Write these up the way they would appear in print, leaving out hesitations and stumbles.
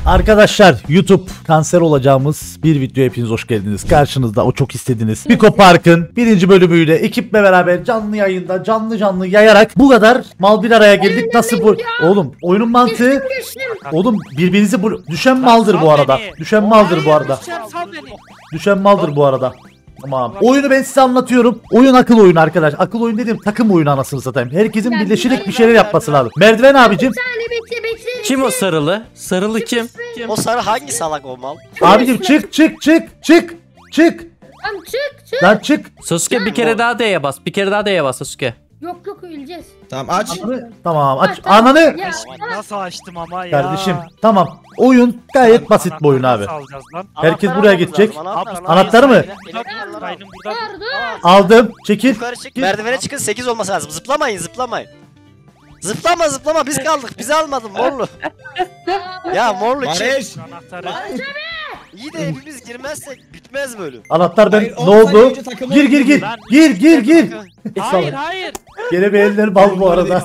Arkadaşlar YouTube kanser olacağımız bir video hepiniz hoş geldiniz. Karşınızda o çok istediğiniz Piko Park'ın 1. bölümüyle ekiple beraber canlı yayında canlı yayarak bu kadar mal bir araya geldik. Nasıl bu? Oğlum oyunun mantığı. Oğlum birbirinizi düşen maldır bu arada. Düşen maldır bu arada. Düşen maldır bu arada. Tamam. Oyunu ben size anlatıyorum. Oyun akıl oyunu arkadaş. Akıl oyun dediğim takım oyunu anasını satayım. Herkesin birleşerek bir şeyler yapması lazım. Merdiven abicim. Bekle. Kim o sarılı? Sarılı kim? O sarı hangi salak o mal? Abicim çık. Tamam çık. Lan çık. Sasuke bir kere daha D'ye bas. Bir kere daha D'ye bas Sasuke. Yok öleceğiz. Tamam aç. Tamam aç. Tamam. Ananı. Ya, Nasıl açtım ama ya? Kardeşim tamam. Oyun gayet basit bu oyun abi. Nasıl alacağız lan? Herkes Anahtarı buraya almamız gidecek. lazım, Anahtarı mı? Benim burada. dur. Aldım. Çekil. Yukarı çık. Merdivene çıkın 8 olması lazım. Zıplamayın. Zıplama biz kaldık. Bizi almadın morlu. Ya morlu çık. Barış. Anahtarı. İyi de hepimiz girmezsek bitmez bölüm. Anahtar ben Hayır, ne 10 saniye oldu? önce takımı Gir. Lan- Gir. Hayır. Gene bir eller bal bu arada.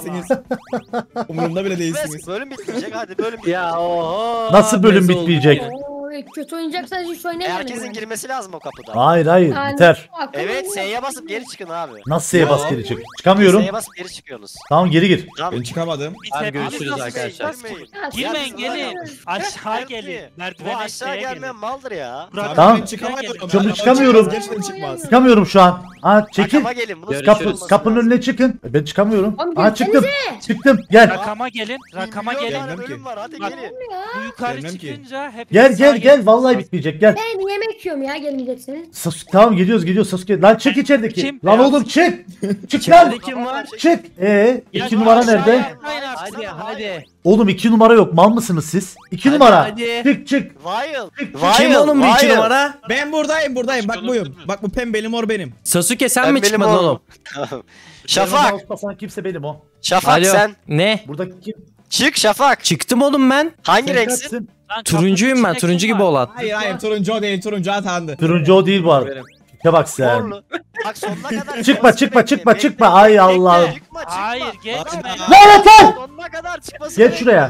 Umurumda bile değilsiniz. Bitmez. Bölüm bitmeyecek hadi bölüm bitmeyecek. Ya oho. Nasıl bölüm Meze oldu. bitmeyecek? Kötü oynayacaksanız hiç oynayamam. Herkesin girmesi lazım o kapıdan. Hayır biter. Evet S'ye basıp geri çıkın abi. Nasıl S'ye bas geri çık? Çıkamıyorum. S'ye basıp geri çıkıyorsunuz. Tamam geri gir. Can, Ben çıkamadım. Hadi görüşürüz Nasıl arkadaşlar. girmeyin. Girmeyin gelin. Aşağı Yok gelin. ki. Bu Merdivene aşağı aşağıya gelin. gelmeyen maldır ya. Burak, Tamam. Ben çıkamıyorum. Çabuk çıkamıyorum. Gerçekten çıkmaz. Çıkamıyorum şu an. Aa çekil. Rakama gelin. Bunu Görüşürüz. Kapının önüne çıkın. Ben çıkamıyorum. Oğlum, Aa çıktım. Çıktım. Gel. Rakama gelin. Rakama Milyon gelin. tane Gelmem bölüm ki. var hadi Bak. gelin. Bu yukarı Gelmem ki. çıkınca hepiniz Gel. Vallahi bitmeyecek. Gel. Ben yemek yiyorum ya gelmeyeceksiniz. Tamam gidiyoruz Sasuke. Lan çık içerideki. Kim? Lan Beyaz. oğlum çık. Çık lan. İçeride kim var? Çık. Ya 2 numara aşağıya nerede? yapmayın artık. Hadi. Oğlum 2 numara yok. Mal mısınız siz? 2 Hadi, numara. hadi. Çık. Vile. Kim oğlum bu 2 numara? Ben buradayım. Bak buyum. Bak bu pembeli mor benim. Sasuke sen Ben mi benim çıkmadın oğlum? Şafak. Basan kimse benim o. Şafak Alo. sen. Ne? Buradaki kim? Çık Şafak. Çıktım oğlum ben. Hangi Sen renksin? kaçsın? Lan Turuncuyum kapının ben. içinde Turuncu kim gibi var? olan. Hayır turuncu o değil. Turuncu atandı. Turuncu o değil bu arada. Ya bak sen. Morlu. Bak sonuna kadar. Çıkma. Ay Allah'ım. Çıkma. Hayır geçme. Lan yeter. Sonuna kadar çıkmasın. Geç şuraya.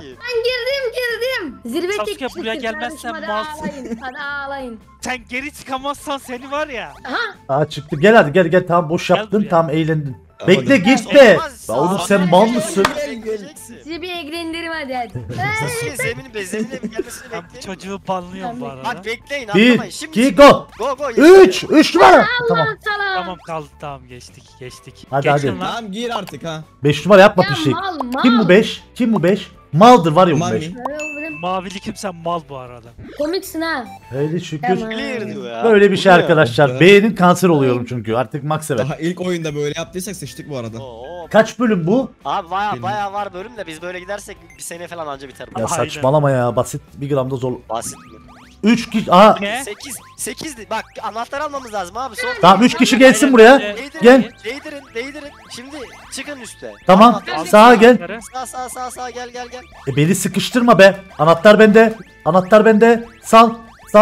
Girdim. Zirve Sasuke, tek buraya çıktı gelmezsen kardeşim, malsın. Hadi ağlayın. Sen geri çıkamazsan seni var ya. Aa çıktı. Gel hadi gel tamam boş Gel yaptın buraya. tamam eğlendin. Tamam, Bekle hadi. gitme. Olmaz. Ya oğlum Sağ sen ol. mal mısın? Sizi bir eğlendirim hadi. Sasuke zemine gelmesini Ben bu bekleyin. çocuğu banlıyorum bu arada. Hadi bekleyin 1 atlamayın. Şimdi 2 go. go. 3 numara. Tamam. Tamam kaldı tamam geçtik. Hadi, Geçin hadi. lan. Tamam gir artık ha. 5 numara yapma bir şey. Mal. Kim bu 5? Maldır var ya bu 5. Mami. Mavili kimsen mal bu arada. Komiksin ha. Öyle şükür. Tamam. Clear diyor ya. Böyle bir şey Bu ne? arkadaşlar. Beğenin kanser oluyorum çünkü. Artık max sever. Daha ilk oyunda böyle yaptıysak sıçtık bu arada. Oo. Kaç bölüm bu? Abi baya var bölüm de biz böyle gidersek bir sene falan anca biter. Ya Aynen. saçmalama ya. Basit 1 gramda zor. Basit mi? 3 kişi. Aha. Ne? 8 bak anahtar almamız lazım abi. Son. Tamam 3 kişi gelsin buraya. Gel. Değdirin. Şimdi çıkın üste. Tamam. Anahtar- Sağa gel. Sağ gel. Beni sıkıştırma be. Anahtar bende. Sal.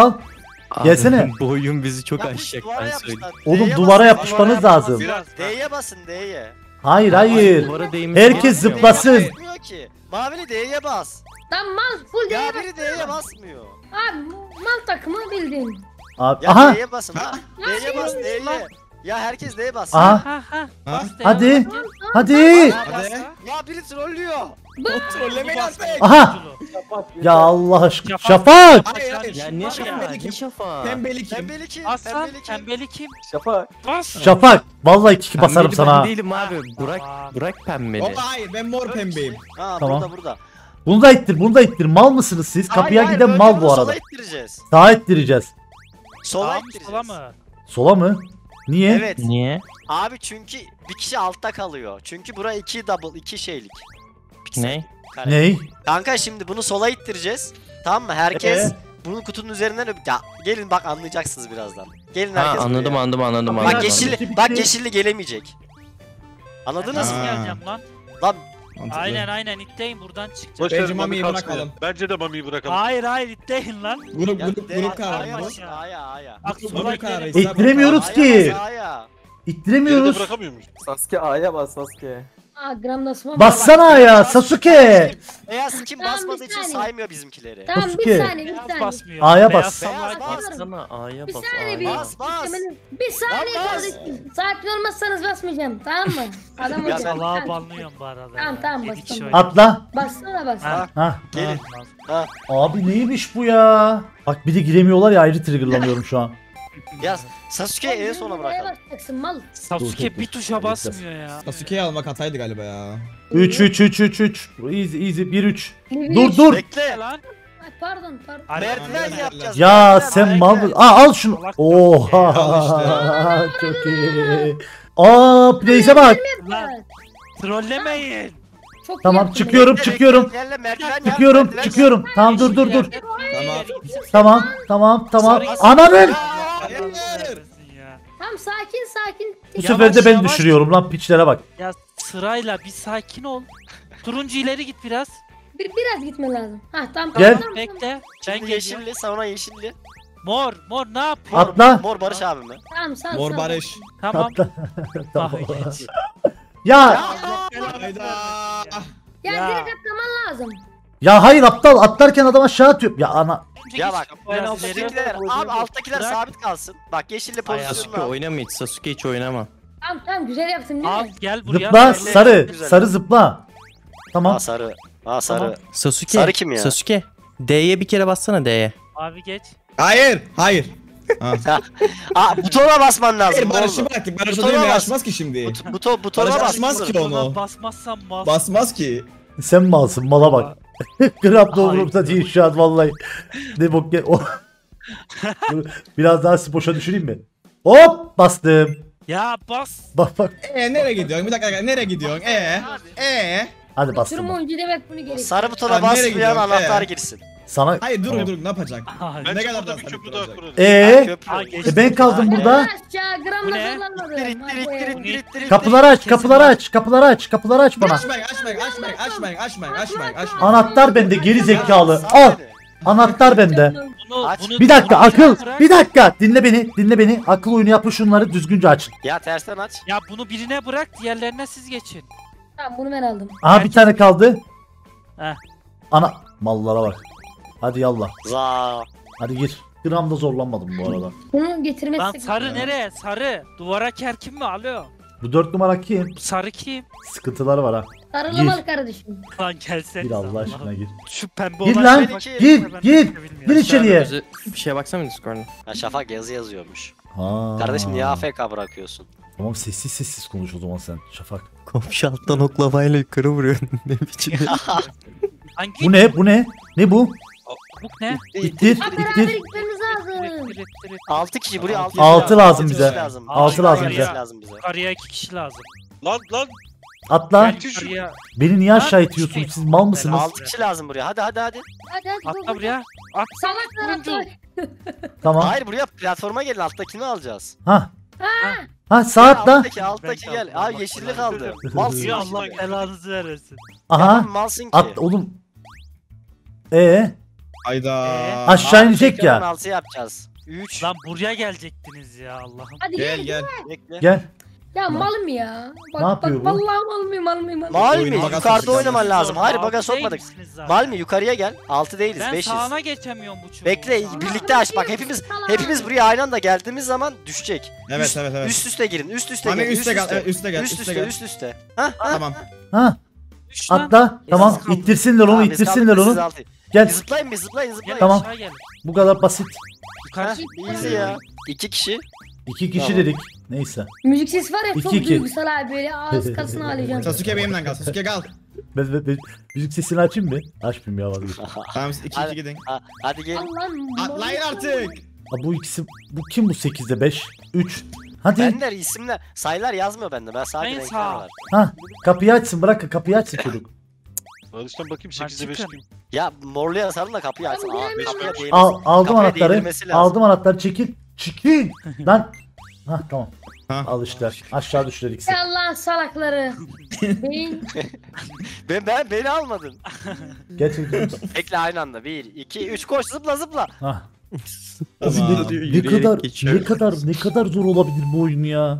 Gelsene. Bu oyun bizi çok Yapmış, aşacak duvara ben söyleyeyim. yapmışlar. Oğlum D'ye duvara basın, yapışmanız duvara lazım. yapışmanız D'ye basın D'ye. Hayır. Duvara değmesi Herkes gerekmiyor mu? zıplasın. Basmıyor ki. Mavili D'ye bas. Lan mal full Ya D'ye biri D'ye basmıyor. Abi mal takımı bildin. Abi, Ya aha. D'ye basın ha. D'ye bas D'ye. Ya herkes D'ye bas. Aha. Ha. Ha? Bas de Hadi. ya. Hadi. Hadi. Ya biri trollüyor. Trollemeyin artık. Aha. Ya Allah aşkına. Şafak. Hayır. Ya ne şafa? Pembeli Ne kim? şafa? Pembeli kim? Pembeli kim? Aslan Pembeli kim? pembeli kim? Şafa. Bas. Şafak. Vallahi 2 basarım Pembeli sana. Ben değilim abi. Burak pembeli. Hop hayır ben mor pembeyim. Ha Tamam. burada. Bunu da ittir. Mal mısınız siz? Kapıya Hayır, giden önce mal bunu bu arada. Sola ittireceğiz. Sağa ittireceğiz. Sola Sağ mı ittireceğiz. sola mı? Sola mı? Niye? Evet. Niye? Abi çünkü bir kişi altta kalıyor. Çünkü bura 2 double 2 şeylik. Piksel Ne? kare. Ney? Kanka şimdi bunu sola ittireceğiz. Tamam mı? Herkes bunun kutunun üzerinden ya gelin bak anlayacaksınız birazdan. Gelin Ha herkes anladım buraya. anladım. Bak yeşilli gelemeyecek. Anladınız Nasıl mı? geleceğim lan? Lan Mantıklı. Aynen itleyin buradan çıkacağım. Bence Mami'yi bırakalım. Bence de Mami'yi bırakalım. Hayır itleyin lan. Grup ya, grup Aya kararı. bas, aya. Bak Grup sola kararı. gidelim. İttiremiyoruz ki. Aya. İttiremiyoruz. Geride bırakamıyor muyuz? Sasuke A'ya bas Sasuke. Gram basmam. Bassana ya Sasuke. Beyaz kim Tamam, basmadığı bir için saniye. saymıyor bizimkileri. Tamam Sasuke. bir saniye bir Beyaz saniye. basmıyor. A'ya Beyaz bas. salak Beyaz bas. basmıyor. Bassana A'ya Bir bas. saniye A'ya. Bas bas. Bir saniye Lan bas. kardeşim. Sakin olmazsanız basmayacağım tamam mı? Adam Ya olacak. Salağı Tamam. banlıyorum bu arada. Tamam, ya. tamam, Yedi bastım. kişi oynadı. Atla. Bassana bas. Ha. Ha. Gelin. Ha. Abi neymiş bu ya? Bak bir de giremiyorlar ya ayrı triggerlanıyorum şu an. Ya Sasuke'yi en sona Neye bırakalım. basacaksın mal? Sasuke bir tuşa Dur, basmıyor ya. Sasuke'yi almak hataydı galiba ya. 3 3 3 3 3. Easy 1 3. Bir- Dur dur. Bekle. Lan. Ay, pardon. Merdiven yapacağız. Ya merdiven, sen mal mı? merdiven. Aa al şunu. Salak Oha. Al Çok iyi. Aa Blaze'e bak. Lan. Trollemeyin. Çok Tamam iyi çıkıyorum Bekle, çıkıyorum. bekle, yerle merdiven yap, Çıkıyorum merdiven çıkıyorum. yap. Tamam dur dur dur. Tamam. Tamam. Sarı- Ananın. Tamam sakin. Bu Yavaş, sefer de ben yavaş. düşürüyorum lan piçlere bak. Ya sırayla bir sakin ol. Turuncu ileri git biraz. Biraz gitme lazım. Ha tamam. Gel. Tamam, Bekle. Ben Şimdi geliyorum. yeşilli sonra yeşilli. Mor ne yapıyor? Atla. Mor Barış abi mi? Tamam sağ Mor Barış. Tamam. Atla. Tamam. Ah, geç. Ya Hayda. Ya Ya. direkt atlaman lazım. ya hayır aptal atlarken adam aşağı atıyor. Ya ana. Ya bak Ben ben alttakiler- alttakiler abi alttakiler Bırak. sabit kalsın. Bak yeşilli Sasuke pozisyonda. oynama hiç. Sasuke hiç oynama. Tamam güzel yaptın değil Al mi? gel buraya. Zıpla Güzel, sarı. güzel. Sarı zıpla. Tamam. Aa sarı. Aa sarı. Sasuke. Sarı kim ya? Sasuke. D'ye bir kere bassana D'ye. Abi geç. Hayır. Hayır. Ha. Aa butona basman lazım. Hayır ne Barış'ı oldu? bıraktık. Barış Butona oraya bas. açmaz ki şimdi. Butona Barış bas. açmaz ki Buna onu. basmazsam mal. Basmaz ki. Sen malsın mala bak. Gram da Hayır. umurumda değil şu an vallahi. Ne bok gel. Dur, biraz daha boşa düşüreyim mi? Hop bastım. Ya bas. Bak. Nereye gidiyorsun? Bir dakika nereye gidiyorsun? Hadi bastım. Sürüm oyuncu demek bunu gerek. Sarı butona Abi nereye basmayan gidiyorsun? anahtar girsin. Sana Hayır dur Tamam. dur ne yapacak? Ay, Ne kadar daha bir sabit köprü daha duracak? kurarız. Köprü. Aa, geçti. ben kaldım Aa, burada. Ya Bu gramla ne? zorlanmadım. Dirit Hadi dirit koyalım. dirit dirit dirit. Kapıları aç, kapıları aç, kapıları aç, kapıları aç bana. Açmayın. Anahtar bende geri zekalı. Sağ Al. beni. Anahtar bende. Bunu, Aç. bunu, Bir dakika bunu akıl. bırak. Bir dakika. Dinle beni. Akıl oyunu yapın şunları düzgünce açın. Ya tersten aç. Ya bunu birine bırak, diğerlerine siz geçin. Tamam bunu ben aldım. Aha bir tane kaldı. Heh. Ana mallara bak. Hadi yallah. Za. Hadi gir. Gramda zorlanmadım bu arada. Bunu getirmesi Lan sarı nereye? Sarı. Duvara kerkim mi? Alo. Bu 4 numara kim? Bu sarı kim? Sıkıntıları var ha. Sarılamalı kardeşim. Lan gelsene. Gir Allah aşkına gir. Şu pembe Gir olan lan. şeye bak. Gir. Ben Gir. bilmiyorum. Gir içeriye. Bize bir şeye baksana Discord'una. Ha Şafak yazı yazıyormuş. Ha. Kardeşim niye AFK bırakıyorsun? Tamam sessiz konuş o zaman sen Şafak. Komşu alttan oklavayla yukarı vuruyor. Ne biçim. Hangi? Bu ne? Bu ne? Ne bu? Bu ne? İttir. Ha beraber İttir. gitmemiz lazım. 6 kişi buraya 6 Altı lazım kişi bize. lazım. Altı lazım kişi bize. lazım bize. Yukarıya 2 kişi lazım. Lan Atla. Gel yukarıya. Beni niye aşağı Lan, itiyorsunuz? işte. Siz mal mısınız? 6 kişi lazım buraya. Hadi. Hadi Atla buraya. At. Salaklar atla. Tamam. Hayır buraya platforma gelin alttakini alacağız. Ha. Ha sağ atla. Alttaki Ben gel. kaldım. Abi yeşilli kaldı. Malsın. Ya yeşilli. Allah belanızı vermesin. Aha. Malsın ki. At oğlum. Hayda. Aşağı inecek ya. 16 yapacağız. 3. Lan buraya gelecektiniz ya Allah'ım. Hadi Gel gel. gel. Bekle. Gel. Ya malım ya. Bak, Ne yapıyor bu? Vallahi mal mıyım. Mal Oyunu mi? baga Yukarıda sokacağız. oynaman lazım. Hayır Altı baga sokmadık. değilsiniz zaten. Mal mi? Yukarıya gel. 6 değiliz. Ben 5'iz. sağına geçemiyorum bu çubuğun. Bekle Sağına. birlikte aç bak hepimiz buraya aynı anda geldiğimiz zaman düşecek. Evet evet. Üst üste girin. Üst üste Hani girin. üste gel. Evet, üste gel. Üst Üste üste gel. üst üste. Hah Tamam. Ha. Düş lan. Atla. Tamam. kaldık. İttirsinler onu. Tamam, biz İttirsinler kaldık, siz onu. altı. Gel. Zıplayın bir zıplayın. Gel Tamam. aşağı gel. Bu kadar basit. Yukarı Hah, çık. easy ya. 2 kişi. 2 kişi Tamam. dedik. Neyse. Müzik sesi var ya çok 2-2. duygusal abi böyle ağız kasını alacağım. Sasuke benimle kal. Sasuke kal. Ben müzik sesini açayım mı? Açmayayım ya vazgeç. Tamam 2-2 gidin. Hadi gel. Allah'ım. Atlayın artık. Bu ikisi bu kim bu 8'de 5? 3. Hadi. Bende isimler sayılar yazmıyor bende. Ben sadece Ben renkler sağ. var. Ha. Kapıyı açsın. Bırakın kapıyı açsın çocuk. Barış'tan bakayım 8'e 5 çıkın. kim? Ya morluya sarın da kapıyı açsın. Tamam, Aa, girelim kapıya ya. değmesi. Aldım kapıya anahtarı. değdirmesi lazım. Aldım anahtarı. Çekil. Çekil. Lan. Ha tamam. Ha. Al işte. Aşağı düştüler ikisi. Ya Allah'ın salakları. Beyin. Beni almadın. Gerçekten. Bekle aynı anda. 1 2 3 koş zıpla zıpla. Ha. Tamam. Ne kadar ne kadar zor olabilir bu oyun ya.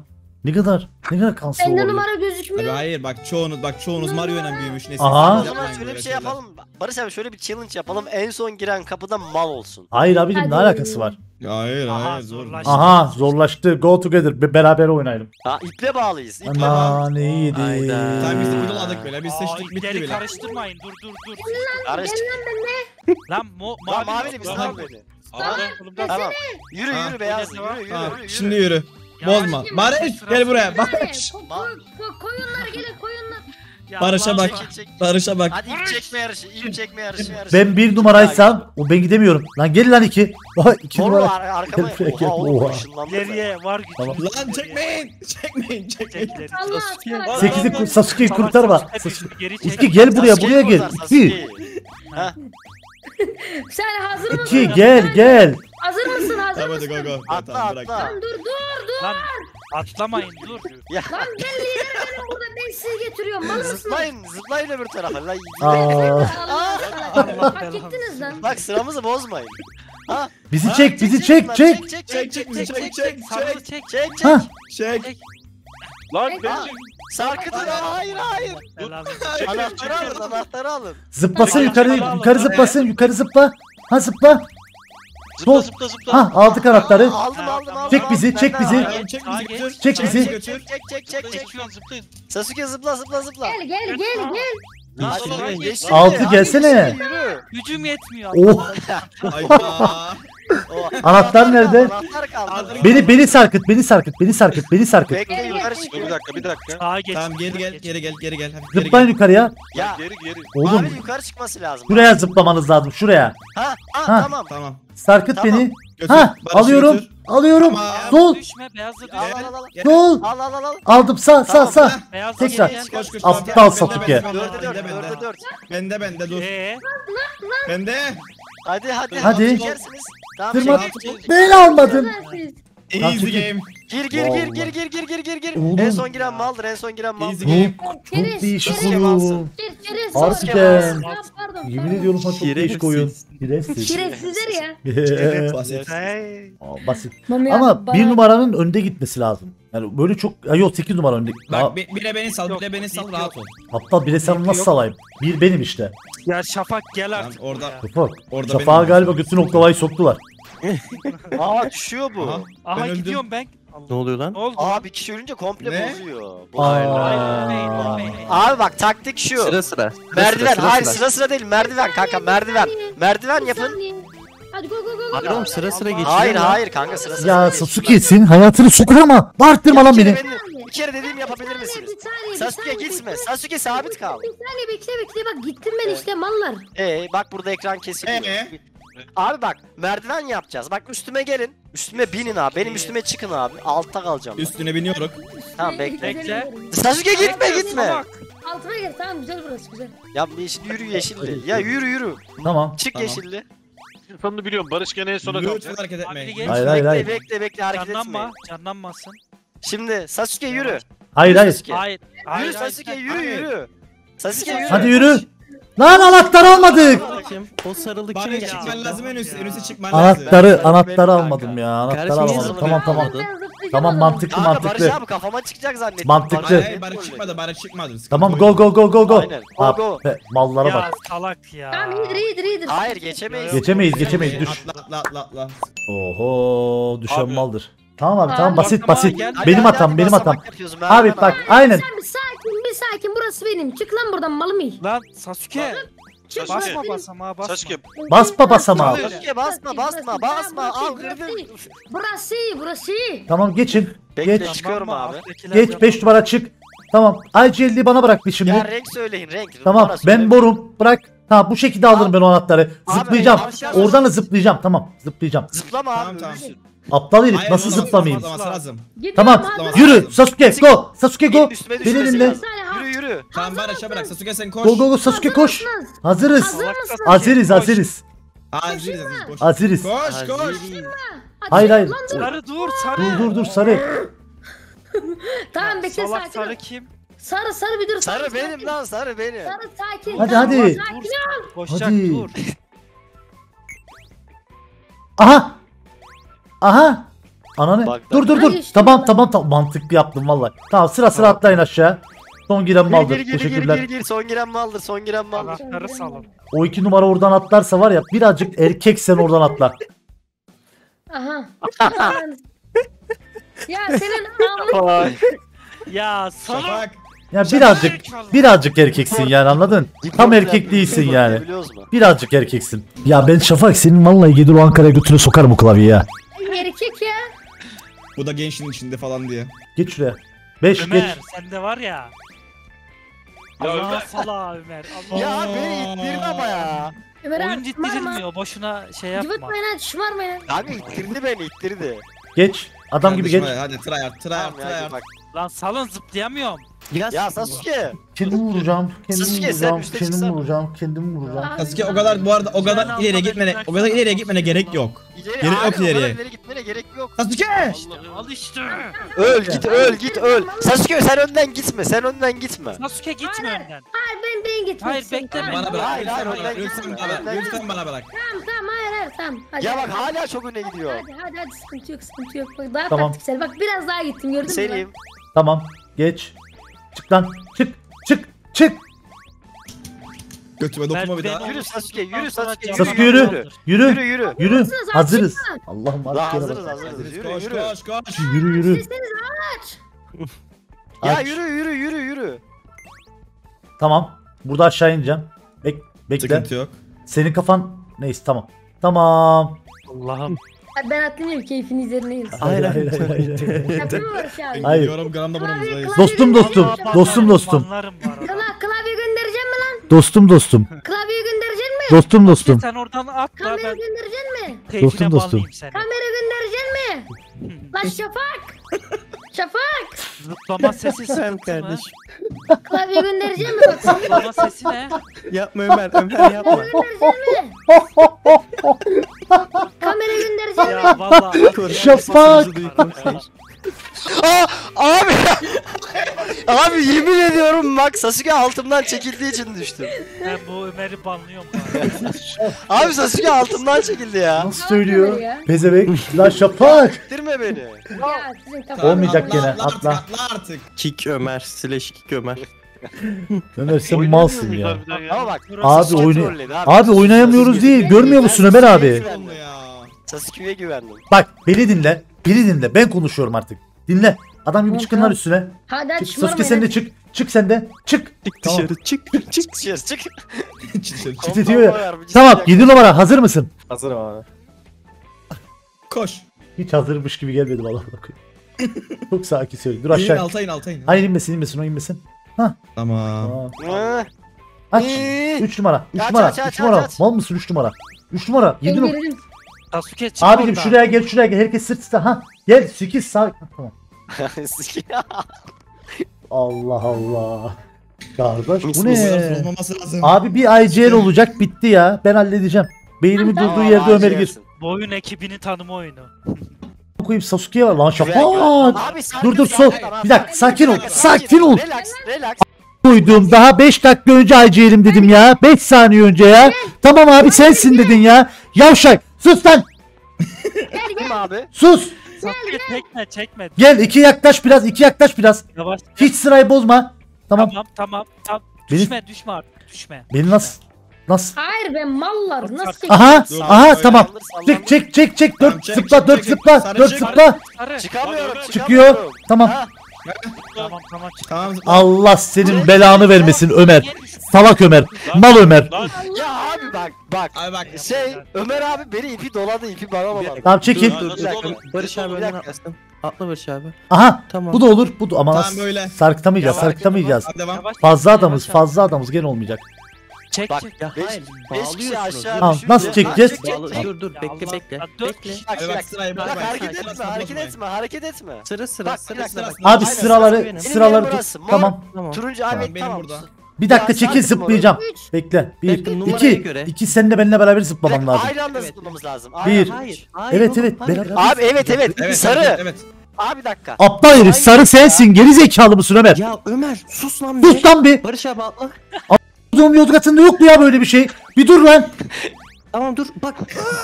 Ne kadar kanser Bende olabilir? numara Abi gözükmüyor. hayır bak çoğunuz Mario'yla büyümüş. Neyse, Aha. O zaman şöyle bir şey yapalım. Barış abi şöyle bir challenge yapalım. En son giren kapıda mal olsun. Hayır abicim ne Hadi. alakası var? Hayır Aha, hayır zor. zorlaştı. Aha zorlaştı. Go together. Beraber oynayalım. Ha iple bağlıyız. İple bağlı. Aman iyiydi. Hayda. Tamam biz de budaladık böyle. Biz Aa, seçtik bitti ipleri bile. karıştırmayın. Dur. Karış. Lan Lan mavi mavili bir sal beni. Tamam. Yürü Ha. yürü beyaz. Tamam. Yürü Ha, yürü. şimdi yürü. Bozma. Barış gel buraya. Barış. Koyunlar gelin koyunlar. Barış'a bak. Çek. Barış'a bak. Hadi ip çekme yarışı. İp çekme yarışı. Ben 1 numaraysam o ben gidemiyorum. Lan gel lan 2. Bak 2 Oğlum numara. arkama. Gel, gel, Oha oğlum oha. ışınlandı. Geriye var gücü. Tamam. Lan çekmeyin. Çekmeyin. Allah aşkına. 8'i Sasuke'yi kurtarma. Geri çek. 2 gel buraya gel. 2. Sen hazır mısın? 2 gel. Hazır mısın? Hazır Tamam hadi mısın? go go. Atla Tamam, bırak. atla. Dur. Lan atlamayın dur. Ya Lan ben lider benim burada ben sizi getiriyorum. Mal mısınız? zıplayın öbür tarafa. Lan Aa, Allah aşkına. Hak ettiniz lan. bak sıramızı bozmayın. Ha? bizi çek. Çek. Çek bizi çek. Sarılı çek. Çek. Ha. Çek. Lan Aa, ben Sarkıtın hayır. Helal. Anahtarı alın. Zıplasın yukarı zıplasın. Yukarı zıpla. Ha zıpla. Sol. zıpla. Ha aldık anahtarı. Aldım. Çek bizi, çek bizi. Benden Çek var. bizi götür. Çek bizi. götür. Çek. Zıplayın. Sasuke zıpla. Gel. Hadi, yeşil Altı hadi gelsene. yeşil, yürü. Gücüm yetmiyor. Oh. Hayda. Anahtar nerede? Anahtar kaldı. Beni sarkıt. Bekle yukarı Dur çıkıyor. bir dakika. Sağa geç. Tamam geri gel. Hadi geri Zıplayın yukarıya. Ya Geri. Oğlum abi yukarı çıkması lazım. şuraya zıplamanız lazım. Şuraya. Ha Ha. tamam. Tamam. Sarkıt Tamam. beni. Götür. Ha Barış'ı alıyorum. götür. Alıyorum. Tamam. Sol. Düşme beyazla düşme. Al. Gel. Sol. Al. Aldım sağ Tamam, sağ. Beyazla Tekrar. geri gel. Koş. Aptal Tamam, Sasuke. bende, Dörde dört. Bende dur. Bende. Hadi. Hadi. Çekersiniz. Tamam Tırman. çek. Beni almadın. Easy Sasuke. game. Gir. Oğlum. En son giren maldır. Easy Bu game. çok değişik Şeref. oyun. Harbiden. Yemin ediyorum sana çok değişik oyun. Şerefsiz. Şerefsizler ya. Basit. Basit. Mami Ama abi, bir numaranın önde gitmesi lazım. Yani böyle çok... Yok 8 numara önde. Bak bire beni sal, rahat ol. Aptal bire sen nasıl salayım? Bir benim işte. Ya Şafak gel Tamam, artık. orada. buraya. Şafak. Orada Şafak'a benim galiba götün oklavayı soktular. Aa düşüyor bu. Aha. Aha Ben öldüm. gidiyorum ben. Ne oluyor lan? Ne oldu? Aa bir kişi ölünce komple Ne? bozuyor. Aa. Abi bak taktik şu. Sıra. Merdiven. Hayır sıra değil. Merdiven kanka merdiven. Merdiven Bir yapın. saniye. Hadi go. Hayır oğlum sıra geçiyor. Hayır kanka sıra. Ya Sasuke senin hayatını sokur ama bağırtırma lan beni. Bir kere dediğim yapabilir misiniz? Bir saniye. Sasuke gitme. Sasuke sabit kal. Bir saniye bekle bak gittim ben işte mallar. Bak burada ekran kesiliyor. Abi bak merdiven yapacağız. Bak üstüme gelin. Üstüme binin abi. Benim üstüme çıkın abi. Altta kalacağım. ben. Üstüne biniyorum. Tamam bekle. Bekle. Sasuke gitme. Altıma gel tamam güzel burası güzel. Ya yeşil yürü yeşilli. Ya yürü. Tamam. Çık Tamam. yeşilli. Sonunu biliyorum. Barış gene en sona Lütfen kalacak. hareket Abi etmeyin. geç. Hayır. Bekle hareket etmeyin. Canlanmasın. Şimdi Sasuke yürü. Hayır. Sasuke. Hayır. Yürü Sasuke yürü. Sasuke yürü. Hadi yürü. Lan anahtar almadık. Kim? O sarılı kim? Bari Ya. çıkman lazım en üste çıkman lazım. Anahtarı almadım ya. Anahtarı Kardeşim, almadım. niye Tamam. zıplayamadın? Ben zıplayacağım Tamam o zaman. mantıklı Kanka Barış mantıklı. abi kafama çıkacak zannettim. Mantıklı. Hayır bari çıkmadı. Tamam go. Aynen. Go, Ha, go. mallara Ya bak. salak ya. Tamam iyidir. Hayır geçemeyiz. Geçemeyiz düş. Atla. Oho düşen Abi. maldır. Tamam abi Abi, tamam basit baksana, basit. gel. Benim hatam. basamak yapıyoruz, merdiven Abi bak aynen. Sen bir sakin burası benim. Çık lan buradan malım iyi. Lan Sasuke. Çık Sasuke. Basma basamağa basma. Sasuke. Basma basamağı. Sasuke basma. Al kırdın. Burası iyi. Tamam geçin. Bekle Geç. çıkıyorum abi. Geç 5 numara çık. Tamam. ICL'liği bana bırak bir şimdi. Ya renk söyleyin renk. Tamam Numara ben söyleyin. borum. Bırak. Tamam bu şekilde alırım ben o anahtarı. Abi, Zıplayacağım. aşağı- Oradan da zıplayacağım. Tamam zıplayacağım. Zıplama abi. Tamam. ölürsün. Aptal herif nasıl zıplamayayım? Lazım. Gidiyorum Tamam hadi. yürü Sasuke go. Sasuke go. Üstüme Beni düşmesi dinle. lazım. Yürü. Tamam Barış'a bırak. Sasuke sen koş. Go Sasuke koş. Hazır mısınız? Hazırız. Hazır mısınız? Hazırız. Koş. Hazırız. Koş. Hadi Hayır hayır. lan dur. Sarı dur sarı. Dur sarı. Tamam bekle Salak sakin sarı ol. kim? Sarı bir dur. Sarı benim sakin. lan sarı benim. Sarı sakin. Hadi, Tamam, hadi. sakin ol. Koşacak Hadi. dur. Aha. Ananı. Bak, Dur bak. dur dur. Ay, işte Tamam bak. tamam tamam. Mantıklı yaptım vallahi. Tamam sıra atlayın aşağı. Son giren maldır. Teşekkürler. Gir. Son giren maldır. Son giren maldır. Anahtarı salın. O 2 numara oradan atlarsa var ya birazcık erkek sen oradan atla. Aha. Ya senin amın Ya salın. Şafak. Ya birazcık erkeksin yani anladın? Tam erkek değilsin yani. Biliyoruz mu? Birazcık erkeksin. Ya ben Şafak senin vallahi gelir o Ankara'ya götüne sokarım o klavyeyi ya. erkek ya. Bu da gençliğin içinde falan diye. Geç şuraya. 5 geç. Ömer sende var ya. Ya Allah Ömer. sala Ömer. Allah. Ya beni ittirdin ama ya. Ömer Oyun abi ciddirilmiyor. Boşuna şey yapma. Cıvıtmayın hadi şımarmayın. Kanka ittirdi beni ittirdi. Geç. Adam gibi geç. Hadi tryhard Tamam ya bak. Lan salın zıplayamıyorum. Ya Sasuke. Kendimi vuracağım. Sasuke, sen üste çıksana. Kendimi vuracağım. Sasuke o kadar bu arada o kadar ileriye gitmene gerek yok. Gerek yok abi, ileriye. ileri gitmene gerek yok. Sasuke! Al işte. Öl git öl. Sasuke sen önden gitme. Sasuke gitme önden. Hayır ben gitmek Hayır, istiyorum. bekle, Tamam, Bana bırak. Hayır, Lütfen hayır, bana bırak. önden Lütfen gitme, bana bırak. önden Lütfen bana bırak. Tamam hayır tamam. Hadi, Ya bak hadi. hala çok öne gidiyor. Hadi sıkıntı yok. Bak, daha Tamam. taktiksel. Bak biraz daha gittim gördün mü? Seriyim. Tamam. Geç. Çık lan. Çık. Götüme dokunma bir Ben- daha. ben- Yürü Sasuke, yürü Sasuke. Sasuke yürü. Yürü. Yürü. Yürü. Zaten Hazırız. çıkma. Allah'ım La artık hazırız. Yürü Koş yürü. koş. Yürü. Sesiniz aç. Ya Aç. yürü. Tamam. Burada aşağı ineceğim. Bekle. Sıkıntı yok. Senin kafan neyse tamam. Tamam. Allah'ım. Hadi ben atlayayım keyfini izlerini. Hayır. Yapayım mı Barış abi? Hayır. Yorum gramda buramızdayız. Dostum. Banlarım var arada. Klavye göndereceğim mi lan? Dostum. Klavyeyi göndereceksin mi? Dostum. Sen oradan atla Kamerayı ben göndereceksin mi? keyfine Dostum. bağlayayım seni. Kamera göndereceksin mi? Lan Şafak. Şafak. Zıplama sesi Sen sıkıntı mı? kardeşim. Klavye göndereceksin mi? Bak Zıplama sesi ne? Yapma Ömer yapma. göndereceksin mi? Kamera göndereceksin mi? Ya vallahi. Şafak. Abi. Abi yemin ediyorum bak Sasuke altımdan çekildiği için düştüm. Ben bu Ömer'i banlıyorum. Abi Sasuke altımdan çekildi ya. Nasıl söylüyor? Ya. Pezevenk. Lan Şafak. İttirme beni. Ya sizin kafanız. Olmayacak Atla, gene, atla atla. artık. Kick Ömer. /kick Ömer. Ömer sen malsın ya. Ama bak. Abi Sasuke oyunu. trolledi Abi oynayamıyoruz değil. Görmüyor musun Ömer abi? Oldu ya. Sasuke'ye güvendim. Bak beni dinle. Ben konuşuyorum artık. Dinle. Adam gibi çıkın lan üstüne. Hadi hadi Çık, Sasuke şımarmayın. sen de çık. Çık sen de. Çık. Çık Tamam. dışarı çık. Dışarı çık. Çık diyor ya. Tamam 7 numara hazır mısın? Hazırım abi. Koş. Hiç hazırmış gibi gelmedi vallahi. Çok sakin söyle. Dur İn aşağı. alta in. Hayır inmesin o inmesin. Tamam. Tamam. Hı. Aç. İyi. 3 numara. 3 Aç, numara. aç, 3 aç, numara. aç. Mal mısın 3 numara? 3 numara. 7 numara. Gönderelim. Sasuke çık Abicim oradan. şuraya gel. Herkes sırt üstü. Ha. Gel 8 sağ. Tamam. Allah. Kardeş bu Bunların ne? bozmaması lazım. Abi bir ICL olacak bitti ya. Ben halledeceğim. Beynimin Tamam, durduğu yerde Ömer gir. Bu oyun ekibini tanıma oyunu. Koyayım Sasuke'ye var lan Şafak. Abi sakin, Dur sakin, sol. tamam, Bir dakika sakin ol. Sakin ol. Relax. Koyduğum daha 5 dakika önce ICL'im dedim ya. 5 saniye önce ya. Tamam abi sensin dedin ya. Yavşak. Sus lan. Kim abi? Sus. Sasuke çekme. Gel 2 yaklaş biraz. Yavaş. Hiç sırayı bozma. Tamam. Tamam. Beni- Düşme artık düşme. Beni nasıl? Hayır ben mallar nasıl Aha. Dur, Aha öyle. tamam. Sallandır. Çek. Tamam, 4 çek, zıpla çek, 4 çek. zıpla. Sarı 4 çek. zıpla. Sarı. Çıkamıyorum. Çıkıyor. Tamam. Ha. Tamam çık. Tamam. Allah senin belanı vermesin Ömer. Salak Ömer. Mal Ömer. Lan Ya abi bak. Abi bak. Ömer abi beni ipi doladı ipi bana doladı. Tamam çekil. Dur, dur, Bir dakika. dur. Barış abi Bir önden dakika. atlasın. Atla Barış abi. Aha. Tamam. Bu da olur. Bu da ama Tamam, nasıl? böyle. Sarkıtamayacağız. Hadi devam. Yavaş. Fazla adamız gene olmayacak. Çek. Bak Ya beş- hayır. 5 kişi Bağlıyorsunuz. aşağı Tamam, düşünce- nasıl çekeceğiz? Ha, çek. Dur Ya bekle. Allah. Ya, dört Bekle. kişi. Bak, Hadi bir bak, dakika. sırayı Bak, bak, hareket sırayı etme, bak, hareket bak. etme, hareket etme. Sıra Bak, sıra bir dakika, sıra. bak. Abi Aynen, sıraları benim. sıraları Benim tut. burası. Tamam. Tamam. Turuncu Tamam, abi benim tamam. burada. Bir dakika Ya, çekil sakin ol. zıplayacağım. 3. Bekle. Bekle, 1 numaraya 2 göre. 2 seninle benimle beraber zıplamam lazım. Aynı anda zıplamamız lazım. Aynen. Bir. Hayır. Evet, oğlum, evet, hayır. beraber- Abi evet. Sarı. Evet. Abi bir dakika. Aptal herif sarı sensin. Geri zekalı mısın Ömer? Ya Ömer sus lan bir. Sus lan bir. Barış abi atla. Doğum Yozgat'ında yok mu ya böyle bir şey? Bir dur lan. Tamam dur bak.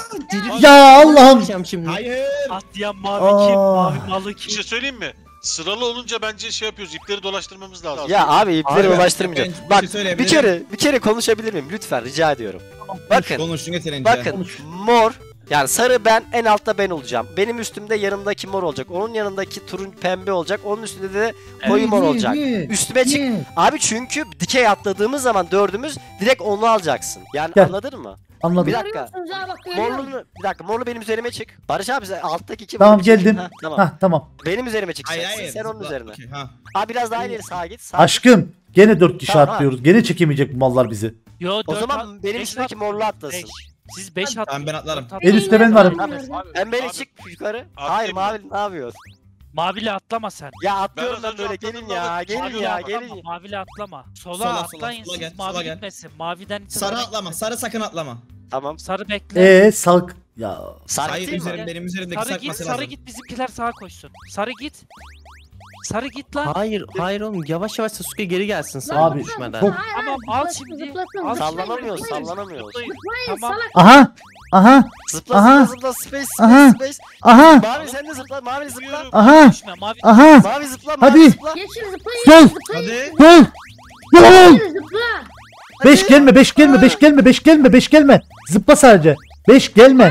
Ya Allah'ım. Diyeceğim şimdi. Hayır. Atlayan mavi kim? Aa. Mavi malı Bir kim? şey söyleyeyim mi? Sıralı olunca bence şey yapıyoruz. İpleri dolaştırmamız lazım. Ya abi ipleri Abi, ulaştırmayacağım. ben bir Bak şey söyleyebilirim. bir kere konuşabilir miyim lütfen rica ediyorum. Bakın Konuşun yeterince. bakın mor yani sarı ben en altta ben olacağım. Benim üstümde yanımdaki mor olacak. Onun yanındaki turun pembe olacak. Onun üstünde de koyu mor olacak. Üstüme çık. Abi çünkü dikey atladığımız zaman dördümüz direkt onu alacaksın. Yani Gel. anladın mı? Anladım. Bir dakika. Görüyorsunuz ha bak görüyor musun? Morlu benim üzerime çık. Barış abi sen alttaki kim? Tamam Benim geldim. Ha, tamam. Hah tamam. Benim üzerime çık. Hayır Sen, hayır. sen onun zıpla. üzerine. Okey, ha. Abi biraz daha ileri sağa git. Sağa. Aşkım gene 4 kişi Tamam, atlıyoruz. Gene çekemeyecek bu mallar bizi. Yo, O dört zaman at- benim beş üstümdeki at- morlu atlasın. beş. Siz 5 at. Tamam, ben atlarım. En üstte ben varım. Pembeli Abi, çık yukarı. Abi, Hayır abi. mavi ne yapıyorsun? Mavili atlama sen. Ya atlıyorum Ben ben az böyle önce gelin atladım ya ama gelin Mavili ya atlama, gelin. Mavili atlama. Sola Sola, atlayın sola siz gel, mavi sola gel. gitmesin. Maviden Sarı itibaren atlama. gitmesin. Sarı sakın atlama. Tamam. Sarı bekle. Salk. Ya. Sarı Hayır değil mi? üzerim, benim üzerimdeki Sarı git, sakması sarı lazım. git bizimkiler sağa koşsun. Sarı git. Sarı git lan. Hayır hayır oğlum yavaş yavaş Sasuke geri gelsin Abi, sana düşmeden. çok- Tamam al şimdi. Al Sallanamıyoruz şimdi. sallanamıyoruz. Tamam. Salak. Aha. Aha. Zıpla Aha. zıpla space Aha. space space. Aha. Mavi sen de zıpla mavi zıpla. Aha. Düşme mavi. Aha. Mavi zıpla Hadi. mavi zıpla. Yeşil zıplayın. Sol. Zıplayın. Hadi. Gol. Gol. Yeşil zıpla. 5 gelme 5 gelme 5 gelme 5 gelme 5 gelme. Zıpla sadece. 5 gelme.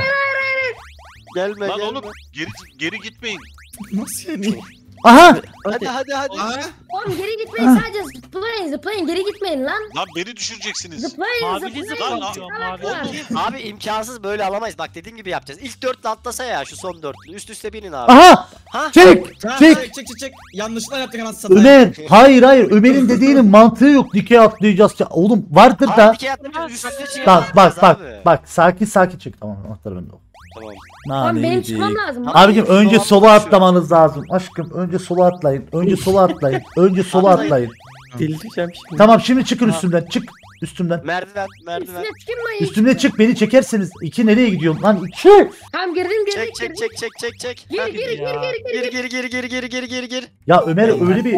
Gelme Lan gelme. oğlum geri gitmeyin. Nasıl yani? Aha. Hadi hadi hadi. Aha. Oğlum geri gitmeyin sadece zıplayın zıplayın geri gitmeyin lan. Lan beni düşüreceksiniz. Zıplayın Mavili zıplayın. zıpla diyor, Salaklar. mavili. Abi imkansız böyle alamayız. Bak dediğim gibi yapacağız. İlk dörtlü atlasa ya şu son dörtlü. Üst üste binin abi. Aha. Ha? Çek. Tamam, Çek. çek. Yanlışlar yaptık anasını satayım. Ömer. Hayır hayır. Ömer'in dediğinin mantığı yok. Dikey atlayacağız. Ya, oğlum vardır Abi da. bir kere atlamayacağız. Üst üste çıkacağız Bak bak bak. abi. Bak sakin sakin çık. Tamam anahtarı bende. Tamam. Oğlum benim Nane çıkmam yedik. lazım. Abicim önce Sola sola atlamış atlamanız lazım. Aşkım önce sola atlayın. Önce sola atlayın. Önce sola Atlayın. atlayın. Delireceğim şimdi. Tamam şimdi çıkın üstümden. Çık üstümden. Merdiven merdiven. Üstüne çıkayım mı? Üstümden çık beni çekerseniz. 2 nereye gidiyorsun lan? 2. Tamam girdim Çek çek çek çek çek çek. Gir Ha. gir gir gir Geri geri geri geri geri geri geri. Ya Ömer